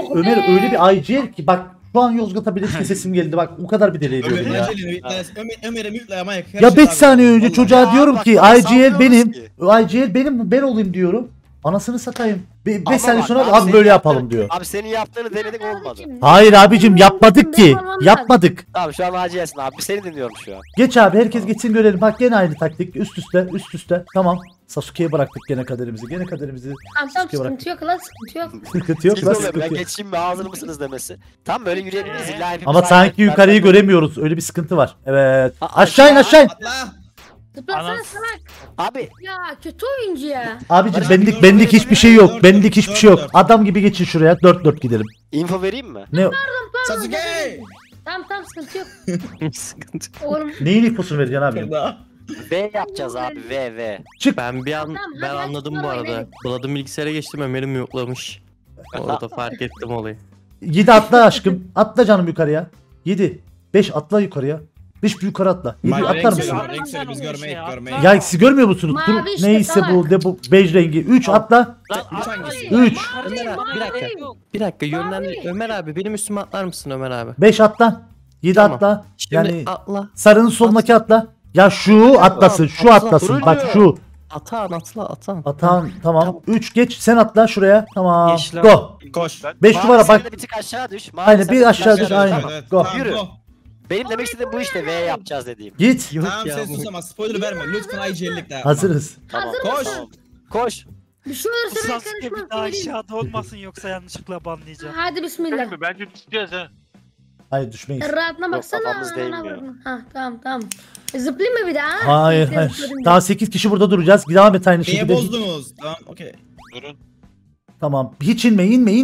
öyle bir IGL ki bak şu an Yozgat'a bile sesim geldi bak o kadar bir deli ediyorum ya. Ömer'e mütlayamaya Ya 5 saniye önce çocuğa Ya diyorum bak, ki ya IGL sanmıyoruz benim. ki. IGL benim ben olayım diyorum. Anasını satayım. 5 Ama saniye bak, sonra abi abi senin böyle yaptığın- yapalım diyor. Abi senin yaptığını denedik olmadı. Hayır abicim yapmadık ki. Yapmadık. Tamam şu an acilsin abi. Seni dinliyorum şu an. Geç abi herkes geçsin görelim. Bak gene aynı taktik. Üst üste. Tamam. Sasuke'ye bıraktık gene kaderimizi. Gene kaderimizi. Tamam Sasuke sıkıntı yok lan sıkıntı yok. Sıkıntı yok Siz lan de oluyor, ben sıkıntı yok. geçeyim mi hazır mısınız demesi. Tam böyle yürüyebiliriz illa hepimiz Ama aynı sanki hareketler yukarıyı yapalım. göremiyoruz. Öyle bir sıkıntı var. Evet. A- Aşağı in aşağı in. Atla. Zıplasana Anas. salak. Abi Ya kötü oyuncu ya. Abicim Barış benlik abi, benlik dört, hiçbir dört, şey yok. dört, Benlik hiçbir şey yok. dört. Adam gibi geçin şuraya. 4-4 gidelim. info vereyim mi? Ne Sasuke. Tamam sıkıntı yok. Sıkıntı. Oğlum neyin infosunu vereceksin abi? Şurada. V yapacağız abi V. Çık. Ben bir an Tamam, ben hadi anladım bu açıklama arada. verin. Buladığım bilgisayara geçtim Ömer'im yoklamış. Orada fark ettim olayı. 7 atla aşkım. Atla canım yukarıya. 7. 5 atla yukarıya. 5 bir yukarı atla. 7 Mavi atlar renk mısın? söyle, renk söyle biz görmeyik görmeyik. Ya siz görmüyor musunuz? Mavi Dur, işte, neyse bu salak. de bu bej rengi. 3 atla. Lan Üç atlayın. hangisi? 3. Ömer abi bir dakika. Bir dakika yönlendir. Ömer abi benim üstüme atlar mısın Ömer abi? 5 atla. 7 Tamam. atla. Şimdi Yani atla. sarının solundaki atla. Ya şu atlasın. Şu Atla, atlasın. Bak şu. Atan atla atan. Atan tamam. Tamam. 3 geç sen atla şuraya. Tamam. Yeşil Go. Koş. 5 Mavi numara sen bak. de bir tık aşağı düş. Mavi Aynen sen bir de aşağı düş aşağı aynen. Evet, Go. tamam, Yürü. go. Benim demek istediğim bu işte V yapacağız dediğim. Git. Yok Tamam ya. sen sus ama spoiler verme. Lütfen IGL'lik de yapma. Hazırız. Tamam. Koş. Koş. bir şey olursa ben Sasuke bir karışmam daha söyleyeyim. aşağıda olmasın yoksa yanlışlıkla banlayacağım. Hadi bismillah. Bence düşeceğiz ha. Hayır düşmeyiz. Rahatına baksana. kafamız ana değmiyor. vurdum. Ha tamam. Zıplayayım mı bir daha? Hayır Bir de hayır. zıpladım Daha 8 kişi burada duracağız. Devam et aynı Niye şekilde. bozdunuz? Tamam okey. Durun. Tamam. Hiç inme.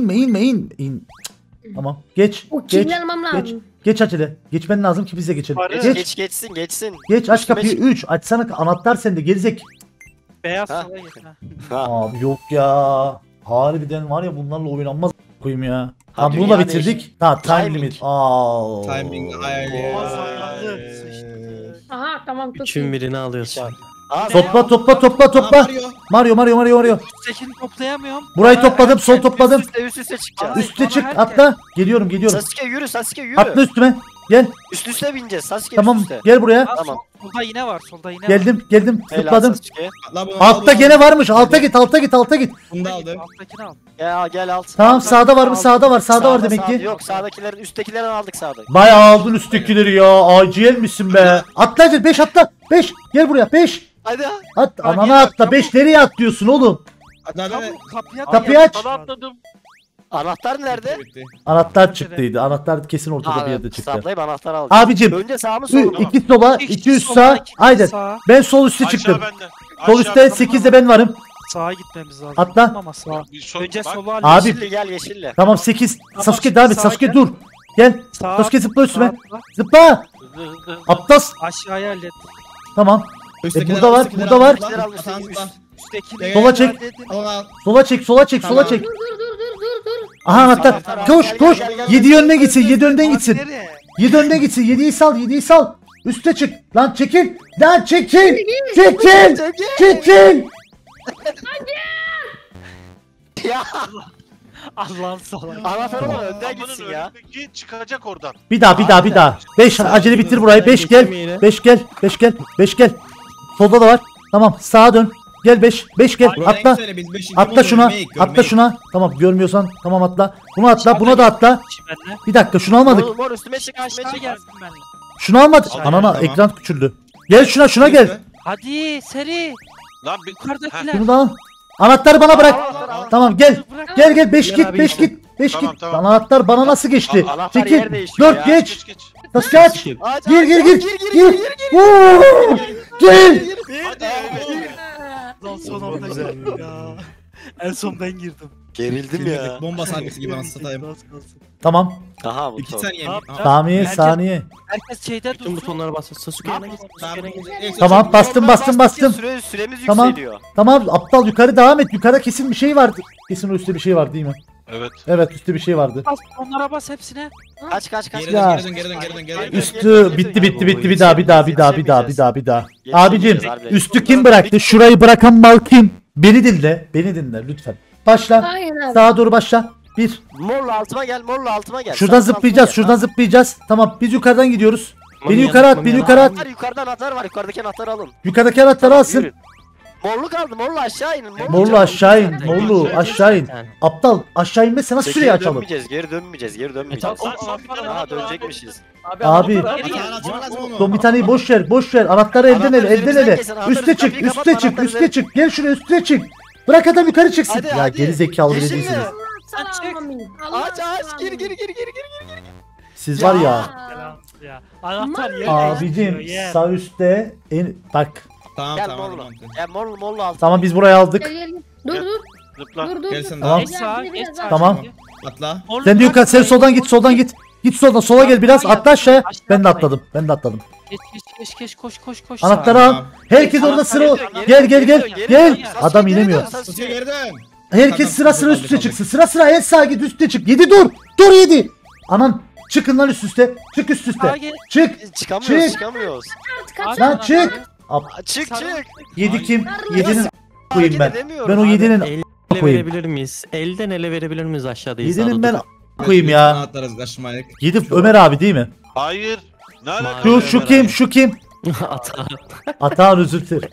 İn. Cık. Tamam. Geç. O Geç. kimle almam Geç. lazım. Geç acele. Geçmen lazım ki biz de geçelim. Barış. Geç. Geçsin. Geç aç Üstüme kapıyı. çık. 3. Açsana anahtar sende gerizek. Beyaz Ha. sola git ha. Ha. Abi yok ya. Harbiden var ya bunlarla oynanmaz koyayım ya. Tamam bunu da dünya bitirdik. değişik. Tamam time Timing. limit. Aa. Timing ay. Boğaz ayarlı. Aha tamam çok Üçün iyi. birini alıyorsun. Aa, Topla. Mario. Üsttekini toplayamıyorum. Burayı topladım, sol topladım. Üst üste çıkacağız. Ay, Üste bana çık, herkes- atla. Geliyorum. Sasuke yürü. Atla üstüme. Gel. Üst üste bineceğiz. Sasuke Tamam üst üste. gel buraya. Tamam. Solda yine var. Solda yine var. Geldim. Helal Zıpladım. Sasuke. Atla bunu, Altta al bunu, gene al. varmış. Alta git. Bunu da aldım. Alttakini al. Gel alt. Tamam sağda var mı? Sağda var. Sağda var Sağda, demek ki. Yok sağdakilerin üsttekilerini aldık sağda. Bayağı aldın üsttekileri ya. Acil misin be? Atla Acil 5 atla. 5. Gel buraya 5. Hadi. At Ha, anana gel, atla. 5 nereye atlıyorsun oğlum? Atla hadi. Kapıyı aç. Sana atladım. Anahtar nerede? Bitti. Anahtar çıktıydı. Anahtar kesin ortada bir yerde çıktı. Saplayıp anahtar alacağım. Abicim Önce sağ mı sol mu? 2 sola 2 üst sola, sağ. iki Aynen. sağ. Ben sol üste çıktım. Aşağı bende. Sol Aşağı üstte bende. 8'de ben varım. Sağa gitmemiz lazım. Atla. Ama sağa. Bir sol- Önce bak. sola al. Abi. Yeşilli gel yeşilli. Tamam 8. Tamam, Sasuke şimdi devam et. sağa Sasuke gel. dur. Gel. Sağa. Sasuke zıpla üstüme. sağa, Zıpla. Hızlı hızlı. Aptal. Aşağıya hallet. Tamam. Üsttekiler burada al, var, üsttekiler burada al, var. atla, Üsttekiler al, atla, üsttekiler atla. Üsttekini. Sola çek. Al, al. Sola çek. Sola çek. Sola Tamam. çek. Dur. Aha anahtar. Anahtar. Koş Gel, koş. gel, gel, 7 gel. önden gitsin. 7 önden Abi gitsin. nereye? 7 önden gitsin. 7'yi sal. 7'yi sal. Üste çık. Lan çekil. Lan çekil. Çekil. Çekil. Ya Allah'ın salak. anahtar olan önden Kapının gitsin ya. önündeki çıkacak oradan. Bir daha. 5 acele bitir burayı. 5 gel. 5 gel. 5 gel. 5 gel. Solda da var. Tamam sağa dön. Gel 5. 5 gel. Buranın en Atla. güzeli biz beşinci Atla buluruz, şuna. görmeyi, Atla görmeyi. şuna. Tamam görmüyorsan tamam atla. Bunu atla. Buna da atla. Benle. Bir dakika şunu almadık. Mor üstüme çık üstüme Aşağı çık. gelsin benle. Şunu almadık. Tamam, Anana tamam. ekran küçüldü. Gel şuna gel. Hadi seri. Lan bir... Yukarıdakiler. Bunu da al. Anahtarı bana bırak. Tamam gel. Bırak. Gel 5 Gel git abi, 5 işte. git 5 Tamam, git. tamam. Anahtar bana nasıl geçti? Anahtar yer Çekil. değişiyor 4 ya. geç. Geç. Sasuke aç. Aç, Gir aç, gir aç, gir. Gir. Woo! Gel. Hadi. Lan son anda girdim ya. En son ben girdim. Gerildim ya. Bomba sahnesi gibi anasını satayım. Az kalsın. Tamam. Aha bu 2 son. saniye mi? Tamam, Ha, Saniye Herkes- saniye. Herkes şeyde Tüm dursun. butonlara basın. Sasuke'ye git. Tamam. Sasuke'ye git. Tamam bastım. Süremiz Tamam. yükseliyor. Tamam aptal yukarı devam et. Yukarıda kesin bir şey vardı. Kesin o üstte bir şey var değil mi? Evet. Evet üstte bir şey vardı. Bas, onlara bas hepsine. Kaç. Geri Ya. dön, geri dön, geri dön, geri dön, geri dön. Üstü bitti bir daha. Yetişemeyeceğiz. Abicim Yetişemeyeceğiz. üstü kim bıraktı? Şurayı bırakan mal kim? Beni dinle lütfen. Başla. Aynen abi. Sağa doğru başla. 1. Morla altıma gel, morla altıma gel. Şuradan Sağ zıplayacağız. altıma Şuradan zıplayacağız. Tamam biz yukarıdan gidiyoruz. Beni Mami yukarı at. yanına, Beni Mami yukarı gel. at. Anahtar yukarıda anahtar var. Yukarıdaki anahtarı alın. Yukarıdaki anahtarı Tamam, alsın. yürü. Morlu kaldı. Morlu aşağı inin. Morlu aşağı in. Morlu aşağı in. Aptal aşağı inmezse nasıl süreyi açalım? Geri dönmeyeceğiz. Geri dönmeyeceğiz. Aa dönecekmişiz. Abi Atağını açman lazım onu. son bir taneyi boş ver. Anahtarı elden Anahtar ele, elden üzerimizden ele. geçsin, anahtar Üste çık, kapıyı üste kapatma, çık, anahtar üste çık. Gel şuraya üste çık. Bırak adam yukarı çıksın. Hadi, Ya hadi. geri zekalı bile Geçin mi? değilsiniz. Aç. Gir. Siz var ya. Ya. Anahtar yer Abicim değiştiriyor, yer. sağ üstte bak. Tamam Gel tamam. morlu. hadi mantıklı. Gel morlu altıma. Tamam biz burayı aldık. Gel. Dur. Zıpla. Dur. Gelsin Tamam. Geç sağa, geç sağa. Tamam. Atla. Morlu Sen de bırak, yukarı sen bırak. soldan git. Git soldan sola gel biraz atla aşağıya. Ben de atladım. Geç koş. Anahtarı sağa. al. Herkes Anahtar orada sıra. geri Gel dön, gel. geri Gel. dön. Adam inemiyor. Sasuke geri dön. Herkes sıra üste çıksın. Sıra en sağa git üste çık. 7 dur. Dur 7. Anan çıkın lan üst üste. Çık üst Sağa üste. gel. Çık. Çıkamıyoruz. Çık. çıkamıyoruz. Lan çık. Çık. 7 kim? 7'nin koyayım ben. edemiyorum Ben o abi. 7'nin Elle koyayım. verebilir miyiz? Elden ele verebilir miyiz aşağıdayız? 7'nin ben sağda koyayım ya. Anahtarı kaçmayık. 7 Ömer abi değil mi? Hayır. Ne alaka? Şu kim? Ata. Atağın özür dilerim.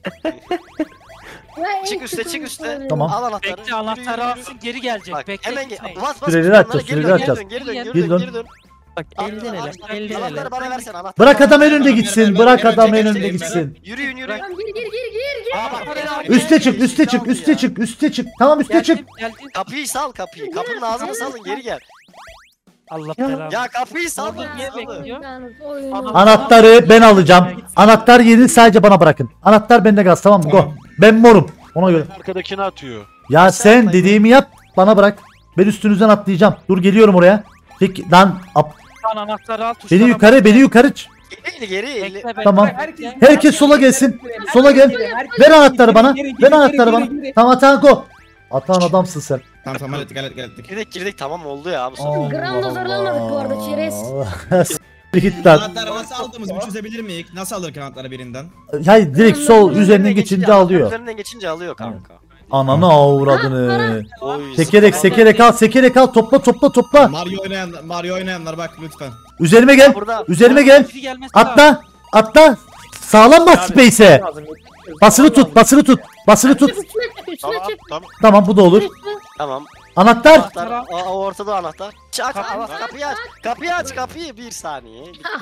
Çık üste. Tamam. Al anahtarı. Bekle anahtarı Yürü, yürü, alsın geri gelecek. Bak Bekle hemen gitmeyin. bas Süreleri butonlara, açacağız, geri süreleri dön, açacağız. Geri dön. Bak elden ele. Elden ele. Anahtarı bana versene anahtarı. Bırak adam en önde gitsin. Bırak Gel, adam gel, en gel, önde gel. gitsin. Yürüyün. Gir. Aa, bak, beni al. Üste çık. Tamam üste çık. Geldim. Kapıyı sal kapıyı. Kapının ağzını salın geri gel. Allah belanı. Ya kapıyı sal. Orada niye bekliyor? Anahtarı ben alacağım. Anahtar yerini sadece bana bırakın. Anahtar bende gaz tamam mı? Go. Tamam. Ben morum. Ona göre. Arkadakini atıyor. Ya sen dediğimi yap. Bana bırak. Ben üstünüzden atlayacağım. Dur geliyorum oraya. Peki lan Lan anahtarı al tuşlara beni yukarı. Geri. Bekle, Tamam. bekle. Herkes sola gelsin. Sola gel. Ver anahtarı bana. Ver anahtarı bana. Tamam Atan go. Atan adamsın sen. Tamam hallettik. Girdik tamam oldu ya bu son. Gram da zorlanmadık bu arada, çerez. Git lan. Anahtarı nasıl aldığımızı bir çözebilir miyiz? Nasıl alır anahtarı birinden? Hayır direkt sol üzerinden geçince alıyor. Üzerinden geçince alıyor kanka. Ananı avradını. Oy, Sekerek al topla. Mario oynayanlar bak lütfen. Üzerime gel. Burada. Üzerime gel. Biri gelmesi lazım. Atla. Sağlam bas space'e. Basılı tut. Üstüne çık. Tamam. Tamam bu da olur. Tamam. Anahtar. Anahtar. Ortada anahtar. Çak kapıyı aç. Kapıyı aç kapıyı. Bir saniye.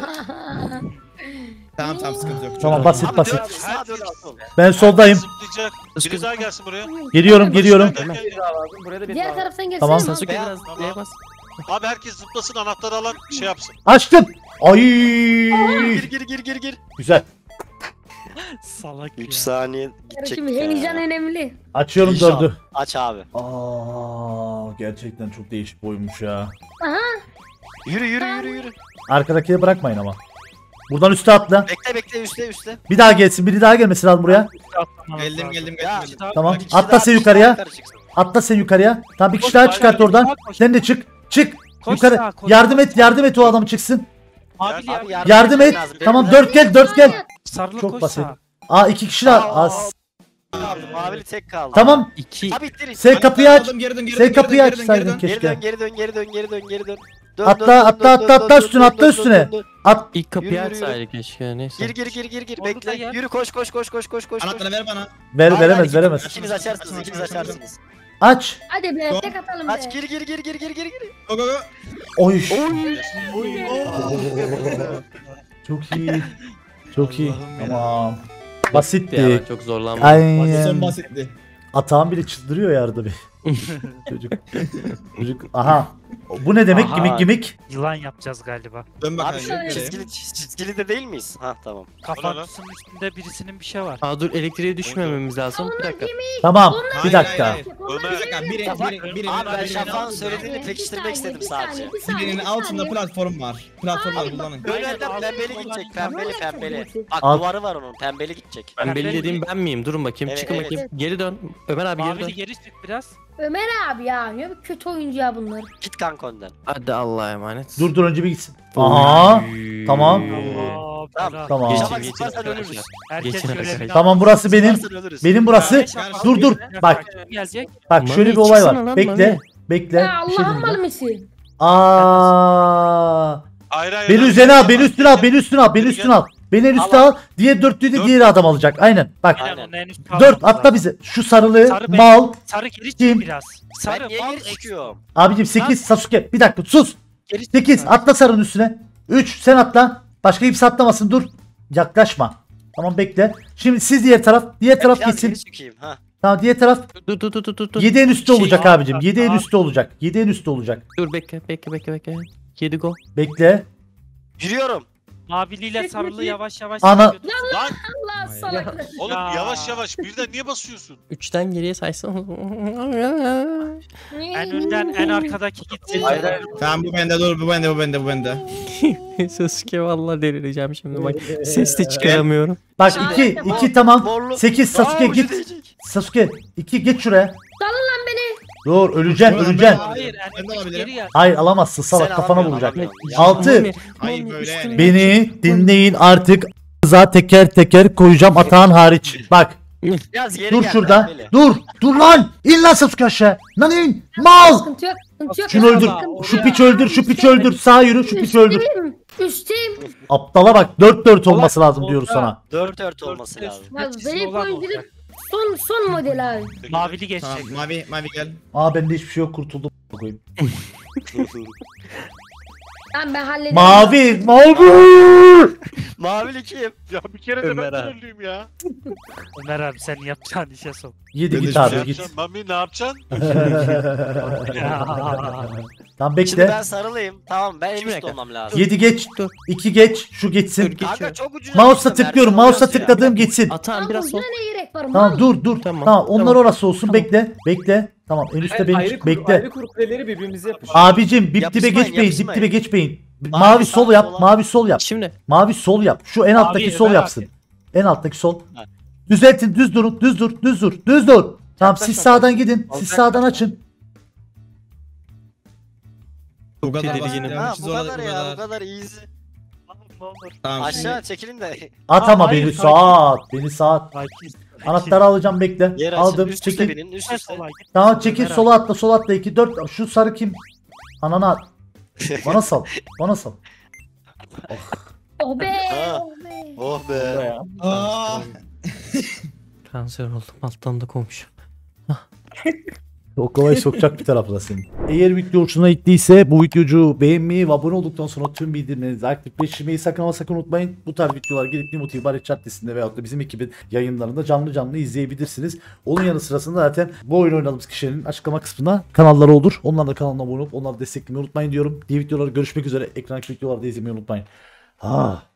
Tamam sıkıntı yok. Tamam Abi basit. dön, sağa dön, sol. Ben soldayım. Zıplayacak. Biri daha gelsin buraya. Geliyorum. Diğer taraftan gelsene. Tamam. Sasuke Beyaz, biraz tamam. D'ye bas. Abi herkes zıplasın anahtarı alan şey yapsın. Açtım. Ay. Gir. Güzel. Salak 3 ya. saniye gidecek. Şimdi heyecan önemli. Açıyorum İnşallah. 4'ü. Aç abi. Gerçekten çok değişik bir oyunmuş ya. Yürü. Arkadakileri bırakmayın ama. Buradan üste atla. Bekle üste. Bir daha gelsin. Biri daha gelmesi lazım buraya. Geldim. Ya, Tamam. Bir kişi Atla daha, sen bir kişi daha yukarıya. yukarı çıksın. Atla sen yukarıya. Tamam bir kişi Koş, daha koş, çıkart koş, oradan. koş. Sen de çık. Koş Yukarı. sağa, koş. Yardım et o adam çıksın. Abi Abi Yardım et. lazım. Tamam 4 gel. Sarılı Çok koş basit. sağa. Aa 2 kişi daha. Az. Mavili tek kaldı. Tamam. 2. Abi ittir. Sen kapıyı aç. Geri dön. Sen kapıyı açsaydın Geri keşke. dön. Dön, Atla üstüne. At. İlk kapıyı Yürü. açsaydı keşke neyse. Gir. Orada Bekle. gel. Yürü koş. Anahtarı ver bana. Veremez. İkiniz açarsınız. Aç. Hadi be tek atalım be. Aç gir. Go. Oy. Çok iyi. Tamam. Ya Basitti. ben çok zorlandım. Son Aynen. basitti. Atağım bile çıldırıyor ya arada bir. Çocuk. Aha. Bu ne demek? Aha. Gimik. Yılan yapacağız galiba. Dön Abi bakalım. şu geri. çizgili de değil miyiz? Ha tamam. Kafanın üstünde birisinin bir şey var. Aa dur elektriğe düşmememiz lazım. Bir dakika. Tamam. Hayır, Bir dakika. hayır. Onlar Ömer, bize Biri- verecek. biri- Abi ben biri- şafağın biri- söylediğini Bir pekiştirmek saniye, istedim bir saniye, sadece. bir saniye, Birinin bir altında saniye. platform var. Platformları kullanın. Önlerden Aynen. pembeli gidecek. Pembeli. Bak Al. duvarı var onun. Pembeli gidecek. Ben belli dediğim ben miyim? Durun bakayım. Evet, Çıkın evet. bakayım. Geri dön. Ömer abi geri dön. Mavili geri çık biraz. Ömer abi ya ne bir kötü oyuncu ya bunlar. Git kanka önden. Hadi Allah'a emanet. Dur önce bir gitsin. Aha. Oy. Tamam. Aa, Tamam. Berat. Tamam. Geçin, Şafak geçin zıplarsan arkadaşlar. ölürüz. Herkes Geçin şöyle arkadaşlar. bir Tamam burası benim. Zıplarsan ölürüz. Benim burası. Şafak Dur dur. şöyle- Bak. Gelecek. Bak şöyle bir Mami, olay çıksana var. lan, Bekle. Mami. Bekle. Ya Bir şey Allah'ın diyeceğim. mal mısın? Aa. Hayır. Beni üzerine al. Beni üstüne al. Beni en üstte Al. al. Diğer dörtlüğü de diğer adam alacak. Aynen. Bak. Aynen. Aynen. onun en üst 4 kalması atla lazım. bize. Şu sarılı Sarı be- mal. Sarı geri çık Kim? biraz. Ben Sarı niye mal geri çıkıyorum? Abicim 8 Sasuke. Bir dakika sus. Geri çık. 8 atla sarının üstüne. 3 sen atla. Başka kimse atlamasın dur. Yaklaşma. Tamam bekle. Şimdi siz diğer taraf Biraz gitsin. geri çıkayım. Ha. Tamam diğer taraf Dur. 7 en üstte Şey- olacak abicim. 7 en Aa. üstte olacak. 7 en üstte olacak. Dur bekle. 7 go. Bekle. Yürüyorum. Maviliyle sarılı yavaş yavaş. Ana- yapıyoruz. Lan Allah salak. oğlum Ya. yavaş birden niye basıyorsun? 3'ten geriye saysan. En önden en arkadaki gitsin. Tamam bu bende dur bu bende. Sasuke vallahi delireceğim şimdi bak. Ses de çıkaramıyorum. Bak Aa, 2 tamam. 2 tamam. Morlu. 8 Sasuke Aa, ucu git. değecek. Sasuke 2 geç şuraya. Salın lan beni. Dur öleceksin Ulan öleceksin. Hayır en Ben de öndeki alabilirim. geri gel. Hayır alamazsın salak Sen kafana alamıyorsun, vuracak. alamıyorsun. 6 Mami, Ay Mami, böyle. üstüne- Beni dinleyin artık. Za teker teker koyacağım Atahan hariç. Bak Biraz geri dur gel, şurada. pembeli. Dur lan. İn lan Sasuke aşağı. Lan in. Mal. Sıkıntı yok. Sıkıntı yok. Şunu öldür. Şu piç öldür. Şu piç öldür. Sağa yürü. Şu piç öldür. Üsteyim. Aptala bak 4-4 olması lazım diyoruz sana. 4 olması lazım. Ya Hepsinin zayıf olan oyunculuk olacak. son model abi. Mavili geçecek. Tamam mavi gel. Aa bende hiçbir şey yok kurtuldum. Koyayım. Tamam ben hallederim. Mavi. Mavi. Mavili kim? Ya bir kere de Ömer ben abi. trollüyüm ya. Ömer abi sen yapacağın işe sok. 7 Ben de git hiçbir abi şey Ne git. yapacaksın? Mami ne yapacaksın? Tamam Şimdi bekle. ben sarılıyım. Tamam ben en Şimdi üstte dakika. olmam lazım. 7 geç. Dur. 2 geç. Şu Dur geçsin. Kanka geçiyorum. çok ucuna Mouse'la düştüm, tıklıyorum. Merdiven Mouse'la oluyoruz ya. tıkladığım geçsin. Atağım biraz sol. Ne gerek var? Tamam Mal. dur. Tamam, Tamam onlar tamam. orası olsun Tamam. bekle. Tamam en üstte beni çık bekle. Ayrı kuleleri birbirimize yapışıyor. Abicim dip dibe Yapışmayın, geçmeyin. Dip yapışmayın. dibe geçmeyin. Mavi Mavi sağ, sol yap. sola. Mavi sol yap. Şimdi Mavi sol yap. Şu en alttaki sol Ömer yapsın. abi. En alttaki sol. Ha. Düzeltin. Düz durun. Düz dur. Tamam siz sağdan gidin. Siz sağdan açın. Bu kadar Tedirginim. basit Ha yapmışız bu orada, kadar ya bu kadar easy. Tamam Aşağı çekilin de. At ama hayır, beni sakin. saat. Beni saat. Sakin. Anahtarı alacağım bekle. Yer Aldım. üst üste Çekil. binin üst üste. Tamam çekil sola atla 2 4 şu sarı kim? Anana at. Bana sal. Bana sal. Oh be. Ha. Oh be. Oh be. Aa. Kanser oldum alttan da komşum. O kolay sokacak bir tarafla senin. Eğer video hoşuna gittiyse bu videoyu beğenmeyi ve abone olduktan sonra tüm bildirimlerinizi aktifleştirmeyi sakın ama sakın unutmayın. Bu tarz videolar gelip Nimut İbaret Caddesi'nde veyahut da bizim ekibin yayınlarında canlı izleyebilirsiniz. Onun yanı sırasında zaten bu oyun oynadığımız kişilerin açıklama kısmına kanalları olur. Onlar da kanalına abone olup onları desteklemeyi unutmayın diyorum. Diğer videoları görüşmek üzere. Ekrandaki videoları da izlemeyi unutmayın.